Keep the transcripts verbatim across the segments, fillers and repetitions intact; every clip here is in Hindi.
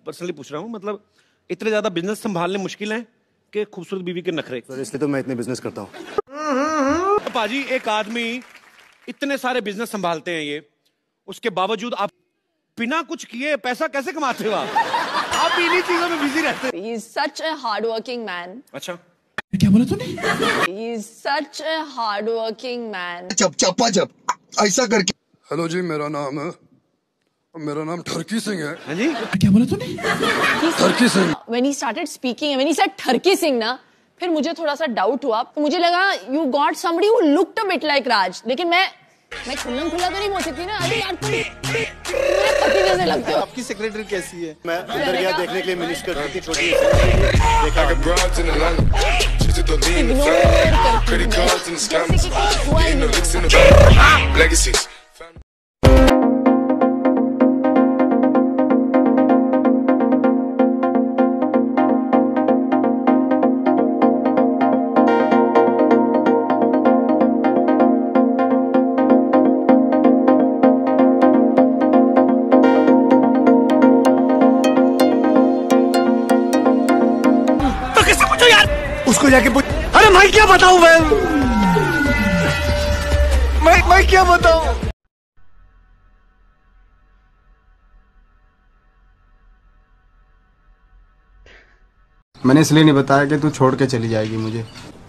पर्सनली पूछ रहा हूँ, मतलब इतने ज्यादा बिजनेस संभालने मुश्किल है कि खूबसूरत बीवी के नखरे? सर इसलिए तो मैं इतने बिजनेस करता हूँ। पाजी एक आदमी इतने सारे बिजनेस संभालते हैं ये, उसके बावजूद आप बिना कुछ किए पैसा कैसे कमाते हो? आप आप इन्हीं चीजों में बिजी रहते हैं। He is such a hardworking man. अच्छा क्या बोला तूने? He is such a hardworking man. चप चप्पा चप ऐसा करके। हेलो जी, मेरा नाम है मेरा नाम ठरकी सिंह है। हाँ जी, क्या बोला तूने? ठरकी Singh. When he started speaking, when he said ठरकी Singh ना, फिर मुझे थोड़ा सा डाउट हुआ। तो मुझे लगा you got somebody who looked a bit like Raj. लेकिन मैं मैं खुल्लम खुल्ला तो नहीं बोल सकती ना। अरे यार तुम मेरे पति जैसे लगते हो। आपकी सेक्रेटरी कैसी है? मैं अंदर गया देखने के लिए, मिनिस्टर की छोटी लेगेसीज। उसको जाके पूछ। अरे मैं क्या बताऊं? मैं मैं, मैं क्या बताऊं? मैंने इसलिए नहीं बताया कि तू छोड़ के चली जाएगी मुझे।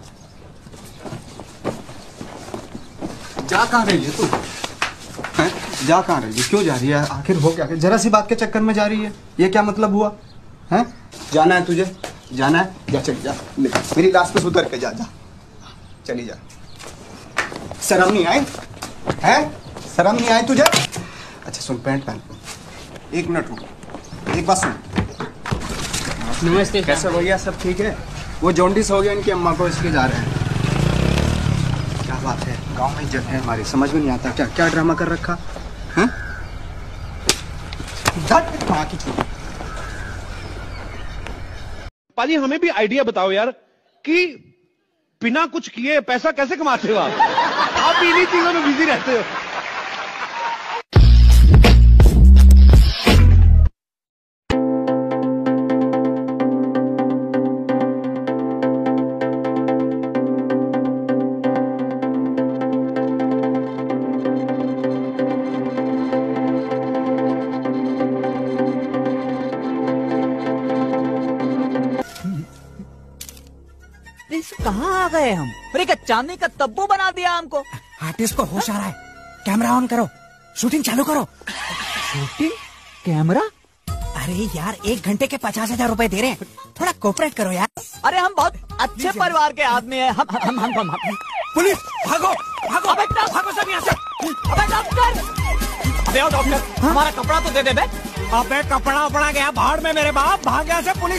जा कहाँ रही है तू? हैं? जा कहाँ रही है? क्यों जा रही है? आखिर हो क्या? जरा सी बात के चक्कर में जा रही है, ये क्या मतलब हुआ? हैं? जाना है तुझे? जाना है? जा चली जा, मेरी लाश पे उतर के जा, जा चली जा। शर्म नहीं आई? हैं? शर्म नहीं आई तुझे? अच्छा सुन, पैंट पहन, एक मिनट रुक, एक बात सुन। नमस्ते। कैसे भैया, सब ठीक है? वो जॉन्डिस हो गया इनकी अम्मा को, इसलिए जा रहे हैं। क्या बात है, गांव में इज्जत है हमारी, समझ में नहीं आता क्या क्या ड्रामा कर रखा है? पाजी हमें भी आइडिया बताओ यार कि बिना कुछ किए पैसा कैसे कमाते हो आप? आप इन्हीं चीजों में बिजी रहते हो। कहाँ आ गए हम? अरे क्या चांदी का तब्बू बना दिया हमको। आर्टिस्ट को होश आ रहा है, कैमरा ऑन करो, शूटिंग चालू करो। शूटिंग? कैमरा? अरे यार एक घंटे के पचास हजार रूपए दे रहे हैं, थोड़ा कोऑपरेट करो यार। अरे हम बहुत अच्छे परिवार के आदमी हैं। हम हम हम हम, हम। पुलिस भागो भागो, अबे भागो सब यहाँ से। अबे डॉक्टर, अबे डॉक्टर हमारा कपड़ा तो दे दे बे। अबे कपड़ा उपड़ा गया भाड़ में मेरे बाप, भाग यहाँ से। पुलिस